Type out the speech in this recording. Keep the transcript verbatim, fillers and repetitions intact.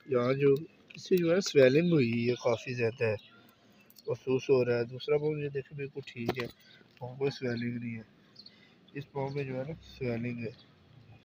यहाँ जो किसी जो है स्वेलिंग हुई है काफ़ी ज़्यादा है, महसूस हो रहा है। दूसरा पाँव ये देखें बिल्कुल ठीक है, पाँव कोई स्वेलिंग नहीं है। इस पाँव में जो है ना स्वेलिंग है।